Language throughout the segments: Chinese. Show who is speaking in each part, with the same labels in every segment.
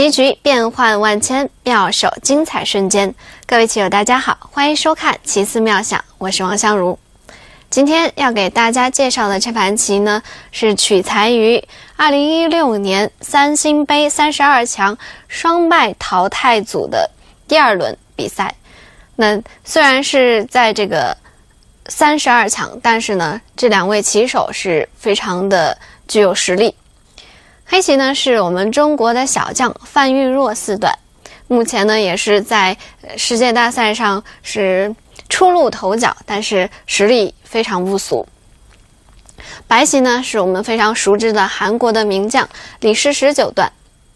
Speaker 1: 棋局变幻万千，妙手精彩瞬间。各位棋友大家好，欢迎收看棋思妙想，我是王香茹。今天要给大家介绍的这盘棋呢，是取材于2016年三星杯32强双败淘汰组的第二轮比赛。那虽然是在这个32强，但是呢，这两位棋手是非常的具有实力。黑棋呢是我们中国的小将范玉若四段，目前呢也是在世界大赛上是初露头角，但是实力非常不俗。白棋呢是我们非常熟知的韩国的名将李世石九段。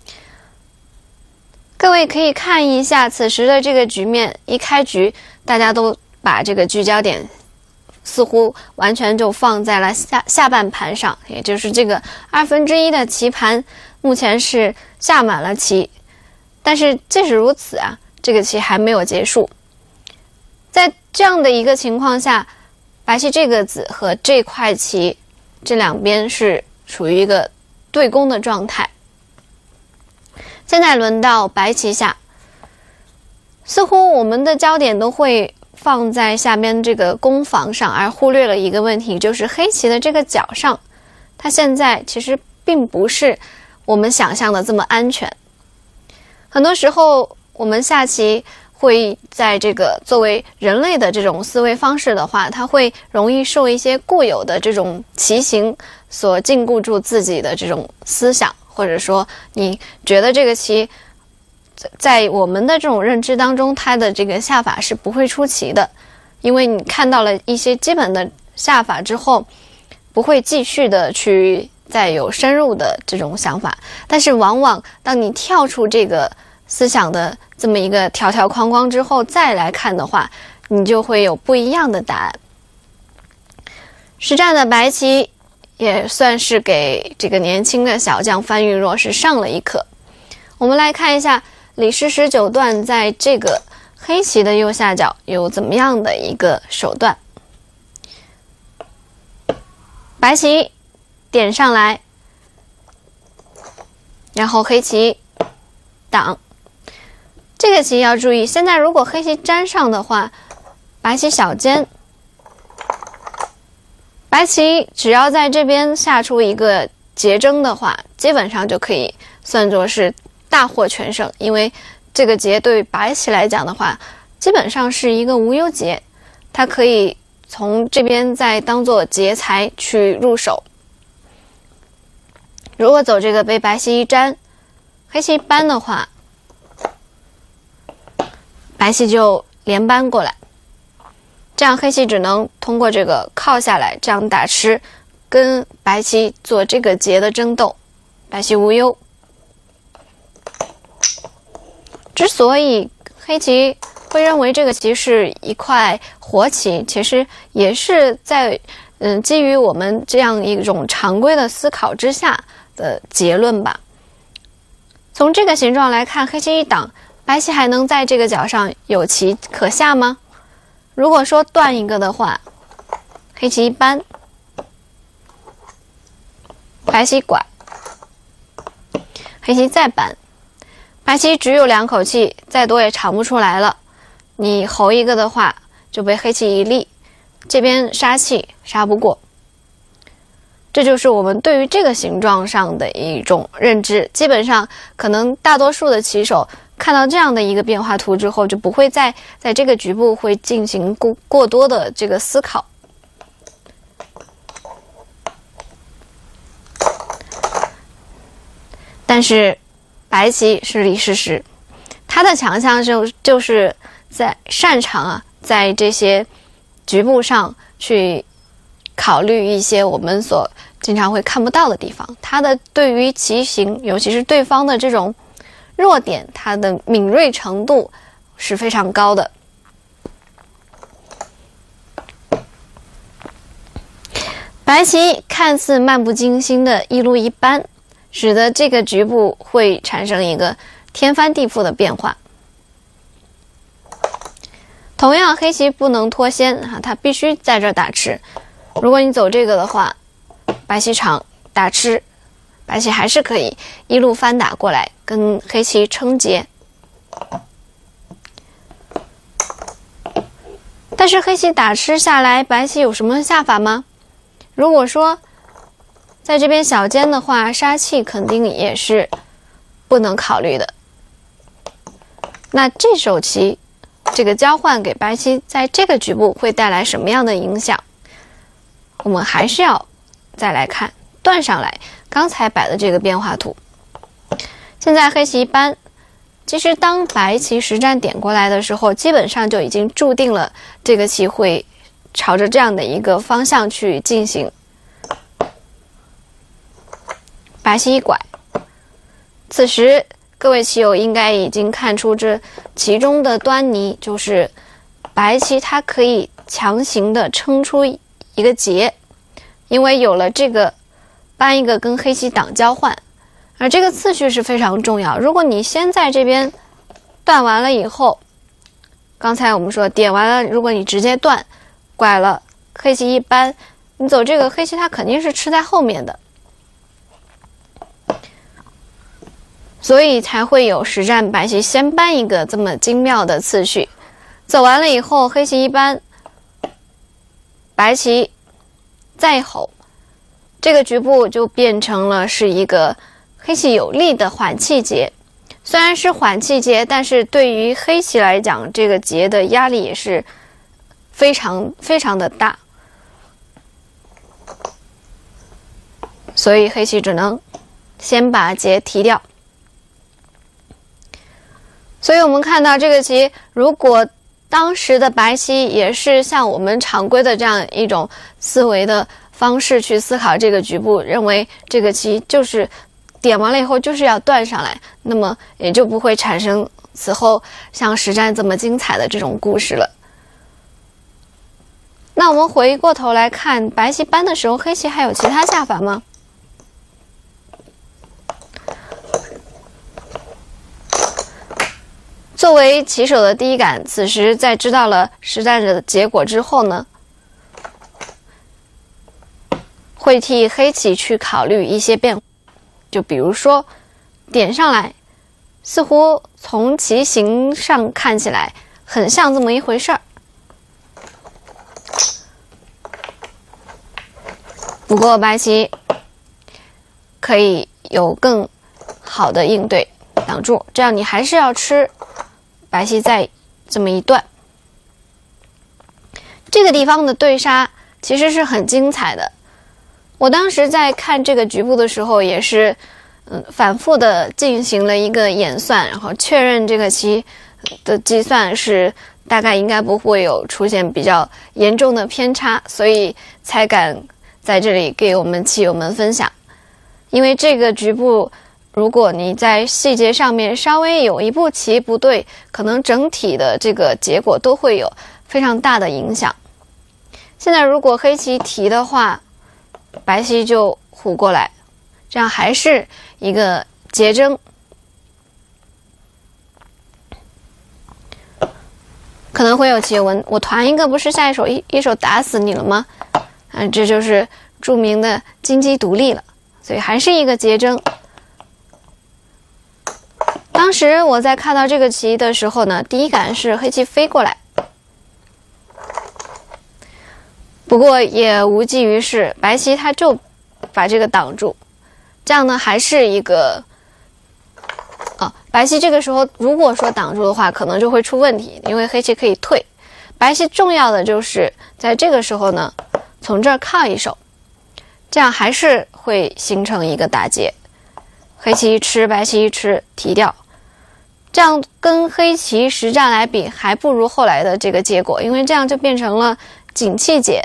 Speaker 1: 各位可以看一下此时的这个局面，一开局大家都把这个聚焦点似乎完全就放在了下半盘上，也就是这个1/2的棋盘目前是下满了棋，但是即使如此啊，这个棋还没有结束。在这样的一个情况下，白棋这个子和这块棋这两边是处于一个对攻的状态。现在轮到白棋下，似乎我们的焦点都会放在下边这个攻防上，而忽略了一个问题，就是黑棋的这个角上，它现在其实并不是我们想象的这么安全。很多时候我们下棋会在这个作为人类的这种思维方式的话，它会容易受一些固有的这种棋形所禁锢住自己的这种思想，或者说你觉得这个棋在我们的这种认知当中，它的这个下法是不会出棋的，因为你看到了一些基本的下法之后，不会继续的去再有深入的这种想法。但是往往当你跳出这个思想的这么一个条条框框之后再来看的话，你就会有不一样的答案。实战的白棋也算是给这个年轻的小将范玉若是上了一课。我们来看一下李世石九段在这个黑棋的右下角有怎么样的一个手段。白棋点上来，然后黑棋挡。这个棋要注意，现在如果黑棋粘上的话，白棋小尖，白棋只要在这边下出一个结争的话，基本上就可以算作是大获全胜，因为这个劫对于白棋来讲的话，基本上是一个无忧劫，它可以从这边再当做劫材去入手。如果走这个被白棋一粘，黑棋搬的话，白棋就连搬过来，这样黑棋只能通过这个靠下来，这样打吃，跟白棋做这个劫的争斗，白棋无忧。之所以黑棋会认为这个棋是一块活棋，其实也是在基于我们这样一种常规的思考之下的结论吧。从这个形状来看，黑棋一挡，白棋还能在这个角上有棋可下吗？如果说断一个的话，黑棋一搬，白棋拐，黑棋再搬，白棋只有2口气，再多也长不出来了。你侯一个的话，就被黑棋一立，这边杀气杀不过。这就是我们对于这个形状上的一种认知。基本上可能大多数的棋手看到这样的一个变化图之后，就不会在这个局部会进行过多的这个思考。但是白棋是李世石，他的强项就是在擅长在这些局部上去考虑一些我们所经常会看不到的地方。他的对于棋形，尤其是对方的这种弱点，他的敏锐程度是非常高的。白棋看似漫不经心的一路一搬，使得这个局部会产生一个天翻地覆的变化。同样，黑棋不能脱先它必须在这儿打吃。如果你走这个的话，白棋长打吃， 白棋还是可以一路翻打过来，跟黑棋撑劫。但是黑棋打吃下来，白棋有什么下法吗？如果说在这边小尖的话，杀气肯定也是不能考虑的。那这手棋这个交换给白棋在这个局部会带来什么样的影响？我们还是要再来看断上来刚才摆的这个变化图。现在黑棋一搬，其实当白棋实战点过来的时候，基本上就已经注定了这个棋会朝着这样的一个方向去进行。白棋一拐，此时各位棋友应该已经看出这其中的端倪，就是白棋它可以强行的撑出一个劫，因为有了这个搬一个跟黑棋挡交换，而这个次序是非常重要。如果你先在这边断完了以后，刚才我们说点完了，如果你直接断拐了，黑棋一搬，你走这个黑棋它肯定是吃在后面的，所以才会有实战白棋先搬一个这么精妙的次序。走完了以后，黑棋一搬，白棋再吼，这个局部就变成了是一个黑棋有利的缓气劫。虽然是缓气劫，但是对于黑棋来讲，这个劫的压力也是非常的大，所以黑棋只能先把劫提掉。所以我们看到这个棋，如果当时的白棋也是像我们常规的这样一种思维的方式去思考这个局部，认为这个棋就是点完了以后就是要断上来，那么也就不会产生此后像实战这么精彩的这种故事了。那我们回过头来看，白棋搬的时候，黑棋还有其他下法吗？作为棋手的第一感，此时在知道了实战的结果之后呢，会替黑棋去考虑一些变化。就比如说点上来，似乎从棋形上看起来很像这么一回事儿，不过白棋可以有更好的应对挡住，这样你还是要吃白棋再这么一断。这个地方的对杀其实是很精彩的。我当时在看这个局部的时候，也是反复的进行了一个演算，然后确认这个棋的计算是大概应该不会有出现比较严重的偏差，所以才敢在这里给我们棋友们分享。因为这个局部，如果你在细节上面稍微有一步棋不对，可能整体的这个结果都会有非常大的影响。现在如果黑棋提的话，白棋就虎过来，这样还是一个劫争。可能会有棋友问，我团一个不是下一手打死你了吗？这就是著名的金鸡独立了，所以还是一个劫争。当时我在看到这个棋的时候呢，第一感是黑棋飞过来，不过也无济于事，白棋它就把这个挡住，这样呢还是一个白棋这个时候如果说挡住的话，可能就会出问题，因为黑棋可以退。白棋重要的就是在这个时候呢，从这儿靠一手，这样还是会形成一个打劫。黑棋一吃，白棋一吃，提掉。这样跟黑棋实战来比，还不如后来的这个结果，因为这样就变成了景气劫。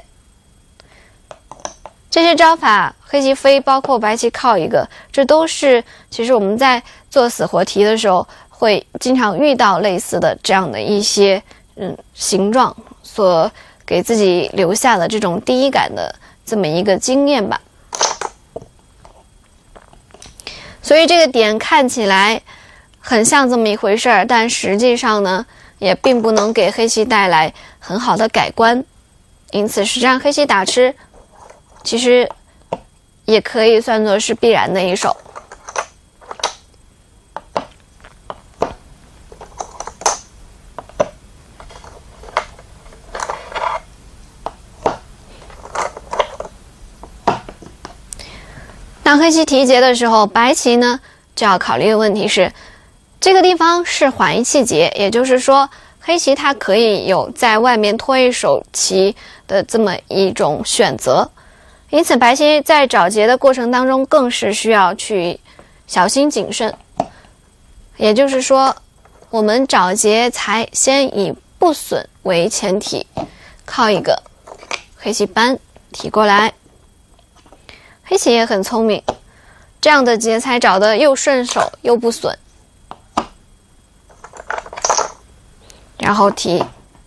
Speaker 1: 这些招法，黑棋飞，包括白棋靠一个，这都是其实我们在做死活题的时候会经常遇到类似的这样的一些形状，所给自己留下的这种第一感的这么一个经验吧。所以这个点看起来很像这么一回事儿，但实际上呢，也并不能给黑棋带来很好的改观。因此实战黑棋打吃，其实也可以算作是必然的一手。当黑棋提劫的时候，白棋呢就要考虑的问题是，这个地方是缓一气劫，也就是说黑棋它可以有在外面拖一手棋的这么一种选择，因此白棋在找劫的过程当中更是需要去小心谨慎。也就是说，我们找劫才先以不损为前提，靠一个黑棋扳提过来。黑棋也很聪明，这样的劫才找得又顺手又不损，然后提。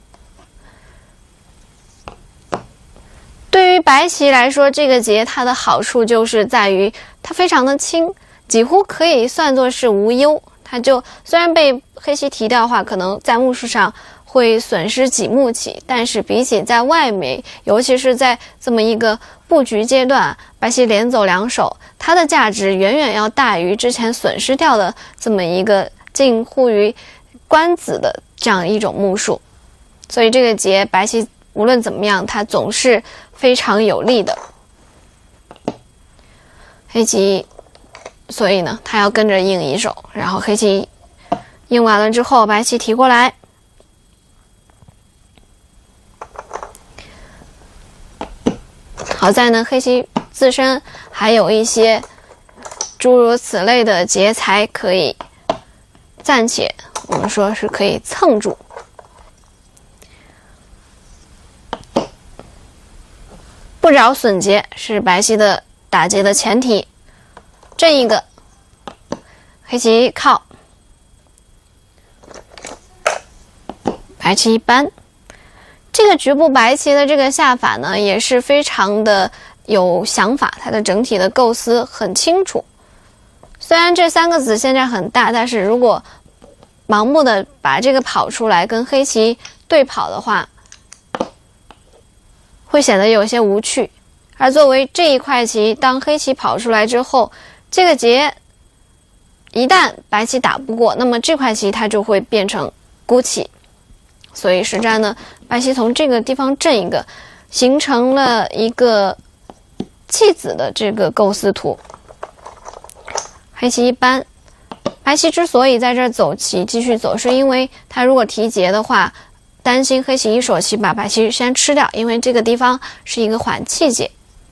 Speaker 1: 对于白棋来说，这个劫它的好处就是在于它非常的轻，几乎可以算作是无忧。它就虽然被黑棋提掉的话，可能在目数上会损失几目棋，但是比起在外围，尤其是在这么一个布局阶段，白棋连走2手，它的价值远远要大于之前损失掉的这么一个近乎于官子的这样一种目数。所以这个劫白棋无论怎么样，它总是非常有利的。黑棋所以呢，它要跟着应一手，然后黑棋应完了之后，白棋提过来。好在呢，黑棋自身还有一些诸如此类的劫财可以暂且我们说是可以蹭住。不找损劫是白棋的打劫的前提。这一个黑棋靠，白棋一扳。这个局部白棋的这个下法呢，也是非常的有想法，它的整体的构思很清楚。虽然这3个子现在很大，但是如果盲目的把这个跑出来跟黑棋对跑的话，会显得有些无趣。而作为这一块棋，当黑棋跑出来之后，这个劫一旦白棋打不过，那么这块棋它就会变成孤棋。所以实战呢，白棋从这个地方震一个，形成了一个弃子的这个构思图。黑棋一扳，白棋之所以在这儿走棋继续走，是因为他如果提劫的话，担心黑棋一手棋把白棋先吃掉，因为这个地方是一个缓气劫。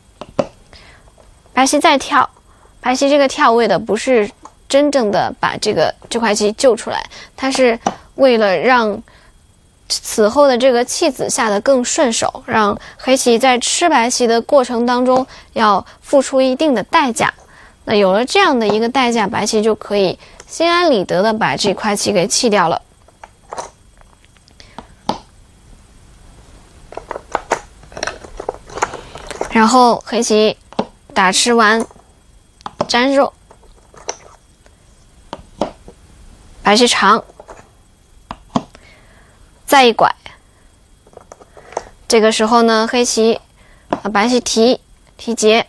Speaker 1: 白棋再跳，白棋这个跳位的不是真正的把这块棋救出来，它是为了让此后的这个弃子下得更顺手，让黑棋在吃白棋的过程当中要付出一定的代价。那有了这样的一个代价，白棋就可以心安理得的把这块棋给弃掉了。然后黑棋打吃完粘肉，白棋长，再一拐。这个时候呢，黑棋白棋提劫，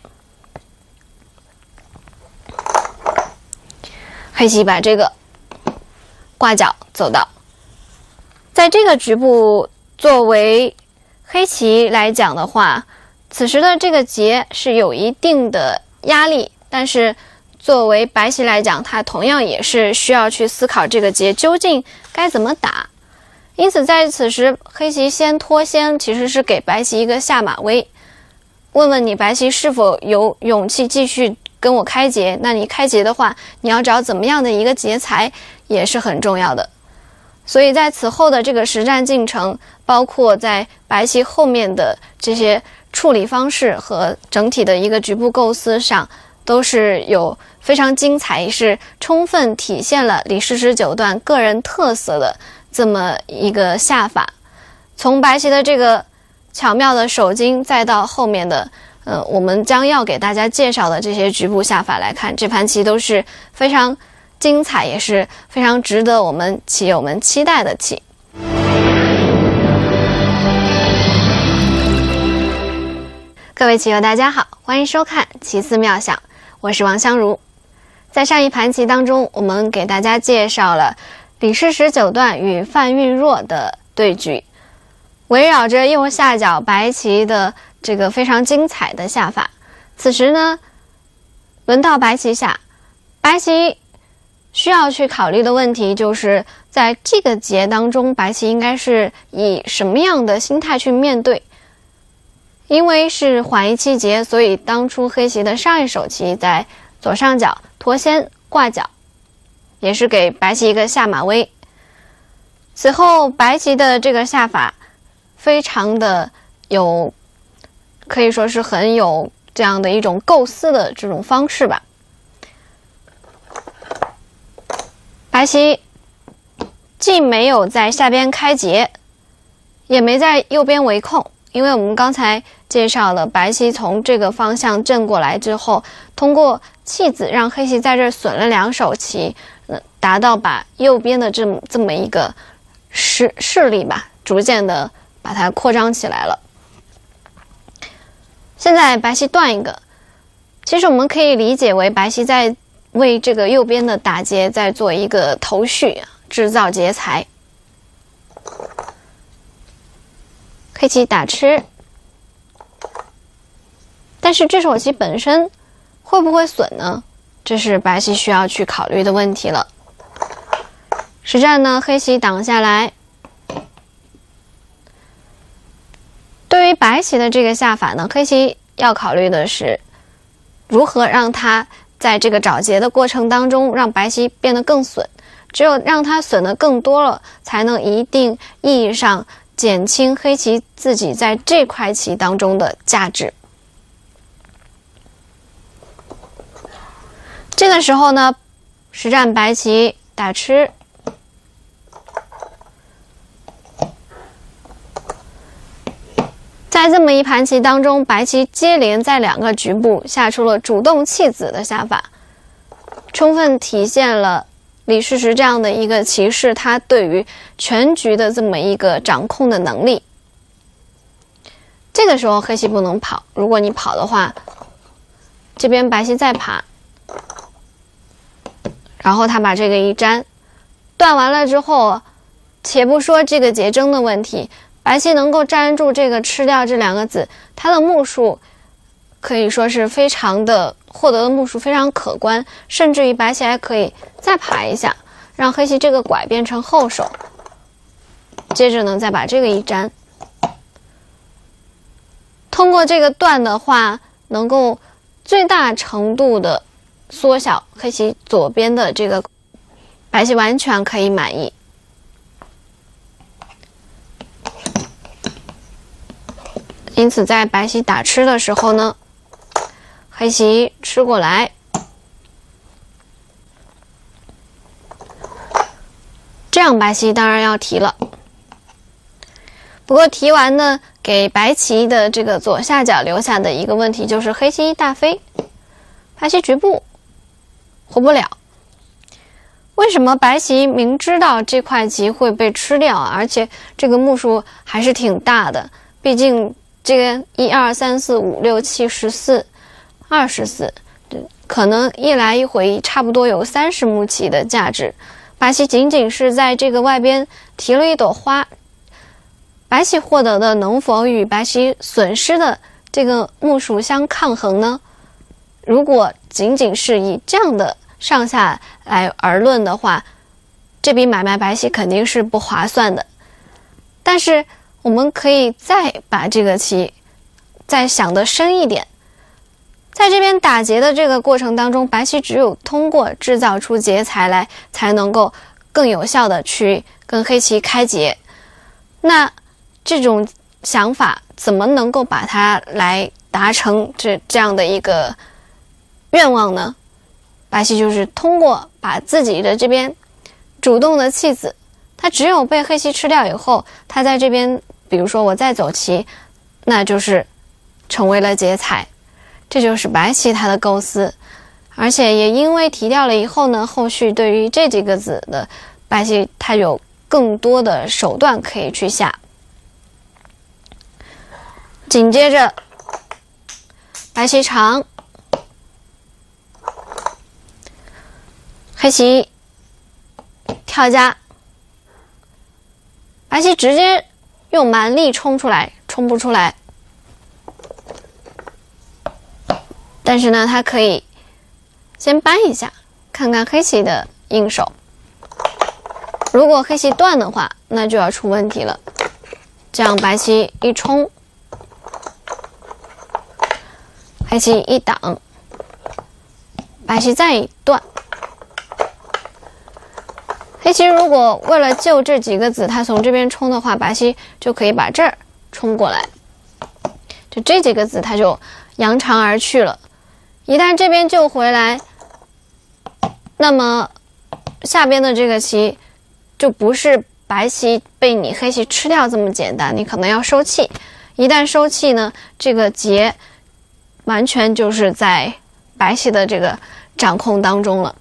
Speaker 1: 黑棋把这个挂角走到。在这个局部，作为黑棋来讲的话，此时的这个劫是有一定的压力，但是作为白棋来讲，它同样也是需要去思考这个劫究竟该怎么打。因此在此时，黑棋先脱先其实是给白棋一个下马威，问问你白棋是否有勇气继续跟我开劫。那你开劫的话，你要找怎么样的一个劫材也是很重要的。所以在此后的这个实战进程，包括在白棋后面的这些处理方式和整体的一个局部构思上，都是有非常精彩，是充分体现了李师师九段个人特色的这么一个下法。从白棋的这个巧妙的手筋，再到后面的我们将要给大家介绍的这些局部下法来看，这盘棋都是非常精彩，也是非常值得我们棋友们期待的棋。 各位棋友大家好，欢迎收看棋思妙想，我是王香茹。在上一盘棋当中，我们给大家介绍了李世石九段与范蕴若的对局，围绕着右下角白棋的这个非常精彩的下法。此时呢，轮到白棋下，白棋需要去考虑的问题就是在这个节当中，白棋应该是以什么样的心态去面对。因为是缓一期节，所以当初黑棋的上一手棋在左上角脱先挂角，也是给白棋一个下马威。此后白棋的这个下法非常的有，可以说是很有这样的一种构思的这种方式吧。白棋既没有在下边开劫，也没在右边围控，因为我们刚才介绍了白棋从这个方向震过来之后，通过弃子让黑棋在这损了2手棋，达到把右边的这么一个势力吧，逐渐的把它扩张起来了。现在白棋断一个，其实我们可以理解为白棋在为这个右边的打劫在做一个头绪，制造劫财。黑棋打吃，但是这手棋本身会不会损呢？这是白棋需要去考虑的问题了。实战呢，黑棋挡下来。对于白棋的这个下法呢，黑棋要考虑的是如何让它在这个找劫的过程当中让白棋变得更损，只有让它损得更多了，才能一定意义上减轻黑棋自己在这块棋当中的价值。这个时候呢，实战白棋打吃，在这么一盘棋当中，白棋接连在2个局部下出了主动弃子的下法，充分体现了李世石这样的一个棋士他对于全局的这么一个掌控的能力。这个时候黑棋不能跑，如果你跑的话，这边白棋再爬，然后他把这个一粘，断完了之后，且不说这个劫争的问题，白棋能够粘住这个吃掉这2个子，它的目数可以说是非常的，获得的目数非常可观，甚至于白棋还可以再爬一下，让黑棋这个拐变成后手，接着呢再把这个一粘，通过这个断的话，能够最大程度的缩小黑棋左边的这个，白棋完全可以满意。因此在白棋打吃的时候呢，黑棋吃过来，这样白棋当然要提了。不过提完呢，给白棋的这个左下角留下的一个问题就是黑棋大飞，白棋局部活不了。为什么白棋明知道这块棋会被吃掉，而且这个目数还是挺大的，毕竟这个1、2、3、4、5、6、7、14、24，可能一来一回差不多有30目棋的价值。白棋仅仅是在这个外边提了一朵花，白棋获得的能否与白棋损失的这个目数相抗衡呢？如果仅仅是以这样的上下来而论的话，这笔买卖白棋肯定是不划算的。但是我们可以再把这个棋再想得深一点，在这边打劫的这个过程当中，白棋只有通过制造出劫财来，才能够更有效的去跟黑棋开劫。那这种想法怎么能够把它来达成这样的一个愿望呢？白棋就是通过把自己的这边主动的弃子，它只有被黑棋吃掉以后，它在这边比如说我再走棋，那就是成为了劫财。这就是白棋它的构思，而且也因为提掉了以后呢，后续对于这几个子的白棋它有更多的手段可以去下。紧接着棋长，黑棋跳家，白棋直接用蛮力冲出来，冲不出来。但是呢，他可以先扳一下，看看黑棋的应手。如果黑棋断的话，那就要出问题了。这样白棋一冲，黑棋一挡，白棋再一断。黑棋如果为了救这几个子，他从这边冲的话，白棋就可以把这儿冲过来，就这几个子他就扬长而去了。一旦这边救回来，那么下边的这个棋就不是白棋被你黑棋吃掉这么简单，你可能要收气。一旦收气呢，这个劫完全就是在白棋的这个掌控当中了。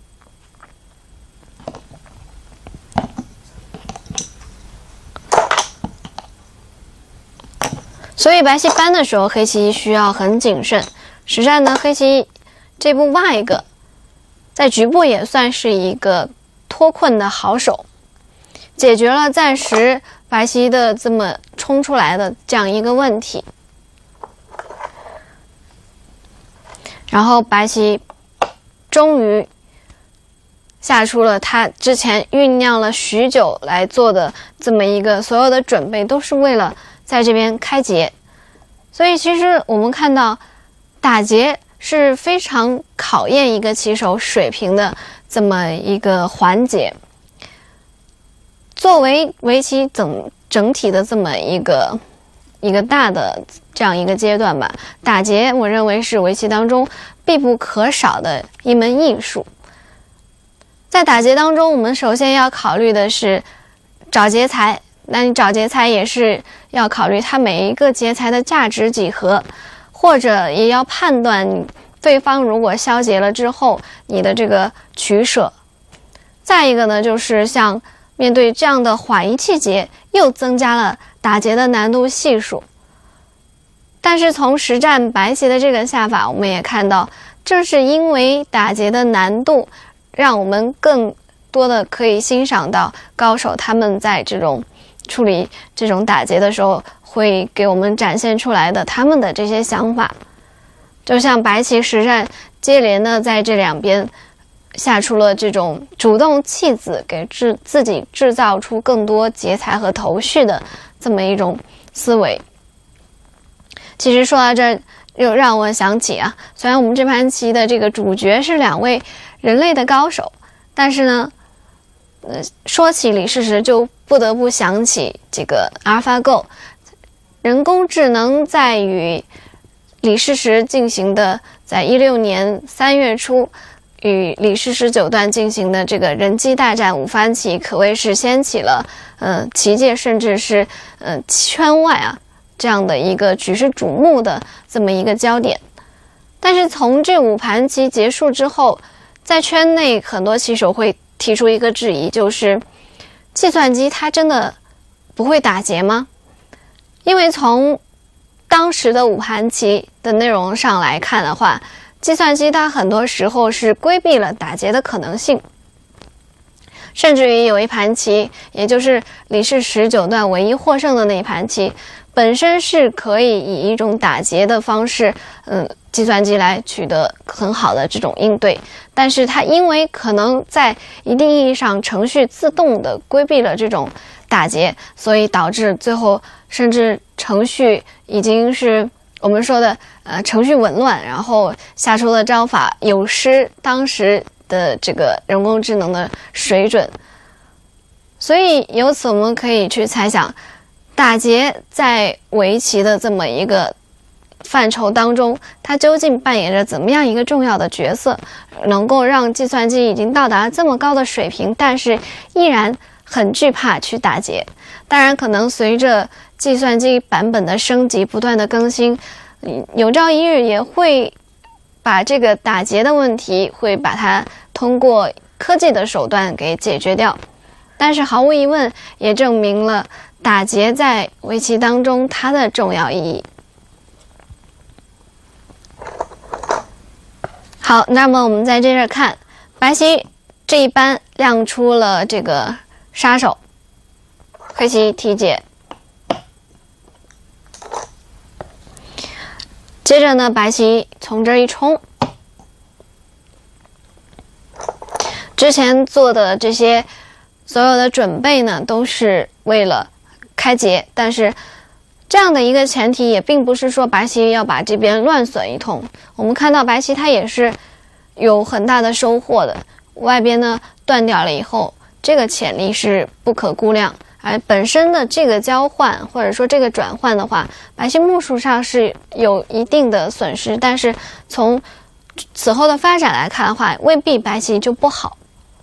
Speaker 1: 所以白棋扳的时候，黑棋需要很谨慎。实战呢，黑棋这步挖一个，在局部也算是一个脱困的好手，解决了暂时白棋的这么冲出来的这样一个问题。然后白棋终于下出了他之前酝酿了许久来做的这么一个，所有的准备都是为了在这边开劫。所以其实我们看到打劫是非常考验一个棋手水平的这么一个环节。作为围棋整体的这么一个大的这样一个阶段吧，打劫我认为是围棋当中必不可少的一门艺术。在打劫当中，我们首先要考虑的是找劫材，那你找劫材也是要考虑它每一个劫材的价值几何，或者也要判断对方如果消劫了之后你的这个取舍。再一个呢，就是像面对这样的缓一气劫，又增加了打劫的难度系数。但是从实战白棋的这个下法，我们也看到，正是因为打劫的难度，让我们更多的可以欣赏到高手他们在这种处理这种打劫的时候，会给我们展现出来的他们的这些想法。就像白棋实战接连的在这两边下出了这种主动弃子，给自己制造出更多劫材和头绪的这么一种思维。其实说到这儿，又让我想起啊，虽然我们这盘棋的这个主角是两位人类的高手，但是呢，说起李世石就不得不想起这个 AlphaGo， 人工智能在与李世石进行的，在16年3月初与李世石9段进行的这个人机大战5番棋，可谓是掀起了棋界甚至是圈外啊这样的一个举世瞩目的这么一个焦点。但是从这5盘棋结束之后，在圈内很多棋手会提出一个质疑，就是计算机它真的不会打劫吗？因为从当时的5盘棋的内容上来看的话，计算机它很多时候是规避了打劫的可能性，甚至于有一盘棋，也就是李世石9段唯一获胜的那一盘棋，本身是可以以一种打劫的方式计算机来取得很好的这种应对，但是它因为可能在一定意义上程序自动的规避了这种打劫，所以导致最后甚至程序已经是我们说的程序紊乱，然后下出的招法有失当时的这个人工智能的水准。所以由此我们可以去猜想，打劫在围棋的这么一个范畴当中，它究竟扮演着怎么样一个重要的角色，能够让计算机已经到达这么高的水平，但是依然很惧怕去打劫。当然可能随着计算机版本的升级不断的更新，有朝一日也会把这个打劫的问题会把它通过科技的手段给解决掉。但是毫无疑问也证明了打劫在围棋当中它的重要意义。 好，那么我们在这看，白棋这一班亮出了这个杀手，黑棋提解。接着呢，白棋从这一冲，之前做的这些所有的准备呢，都是为了开劫，但是这样的一个前提也并不是说白棋要把这边乱损一通。我们看到白棋它也是有很大的收获的，外边呢断掉了以后，这个潜力是不可估量。而本身的这个交换或者说这个转换的话，白棋目数上是有一定的损失，但是从此后的发展来看的话，未必白棋就不好。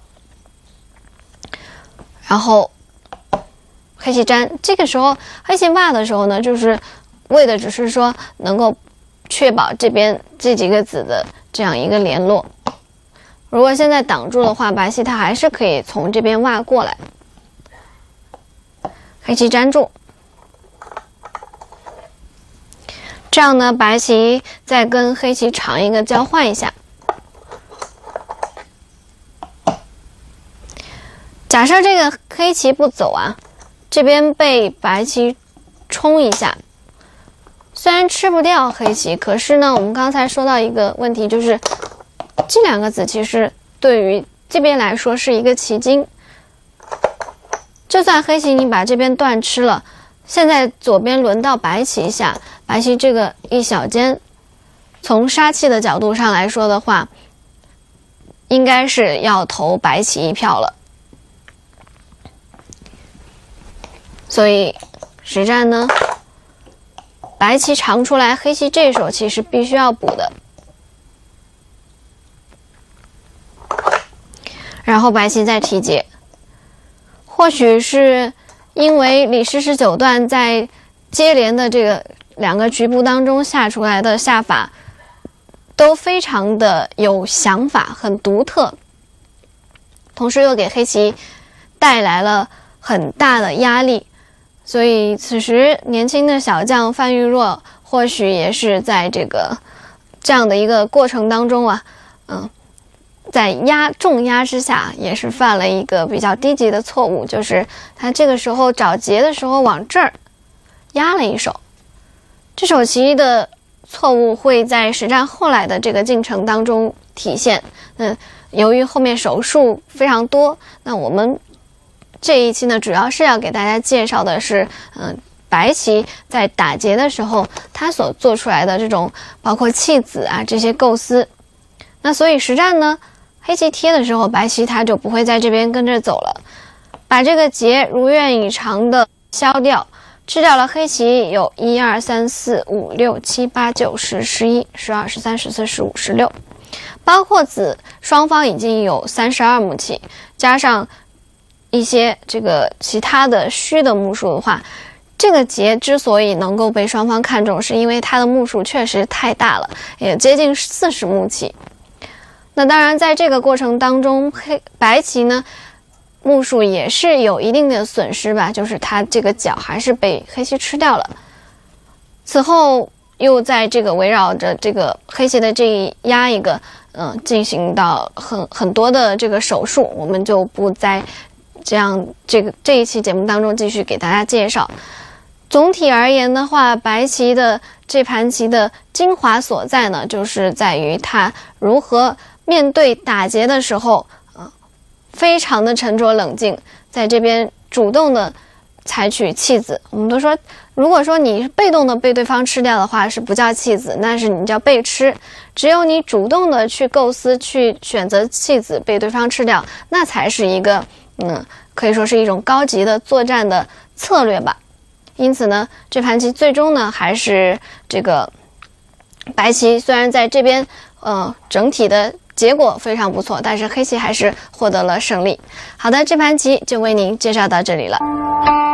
Speaker 1: 然后黑棋粘，这个时候黑棋挖的时候呢，就是为的只是说能够确保这边这几个子的这样一个联络。如果现在挡住的话，白棋它还是可以从这边挖过来。黑棋粘住，这样呢，白棋再跟黑棋长一个交换一下。假设这个黑棋不走啊，这边被白棋冲一下，虽然吃不掉黑棋，可是呢，我们刚才说到一个问题，就是这两个子其实对于这边来说是一个奇经。就算黑棋你把这边断吃了，现在左边轮到白棋下，白棋这个一小尖，从杀气的角度上来说的话，应该是要投白棋一票了。所以实战呢，白棋长出来，黑棋这手棋是必须要补的。然后白棋再提解。或许是因为李氏19段在接连的这个两个局部当中下出来的下法都非常的有想法，很独特，同时又给黑棋带来了很大的压力，所以此时年轻的小将范玉若或许也是在这样的一个过程当中啊，在重压之下，也是犯了一个比较低级的错误，就是他这个时候找劫的时候往这儿压了一手。这手棋的错误会在实战后来的这个进程当中体现。由于后面手数非常多，那我们这一期呢，主要是要给大家介绍的是，白棋在打劫的时候，他所做出来的这种包括弃子啊这些构思。那所以实战呢，黑棋贴的时候，白棋它就不会在这边跟着走了，把这个劫如愿以偿的消掉，吃掉了黑棋有1、2、3、4、5、6、7、8、9、10、11、12、13、14、15、16，包括子双方已经有32目棋，加上一些这个其他的虚的目数的话，这个劫之所以能够被双方看中，是因为它的目数确实太大了，也接近40目棋。那当然在这个过程当中，白棋呢目数也是有一定的损失吧，就是它这个角还是被黑棋吃掉了。此后又在这个围绕着这个黑棋的这一压一个进行到很多的这个手术，我们就不在这一期节目当中继续给大家介绍。总体而言的话，白棋的这盘棋的精华所在呢，就是在于它如何面对打劫的时候，非常的沉着冷静，在这边主动的采取弃子。我们都说，如果说你被动的被对方吃掉的话，是不叫弃子，那是你叫被吃。只有你主动的去构思，去选择弃子被对方吃掉，那才是一个可以说是一种高级的作战的策略吧。因此呢，这盘棋最终呢还是这个白棋虽然在这边整体的结果非常不错，但是黑棋还是获得了胜利。好的，这盘棋就为您介绍到这里了。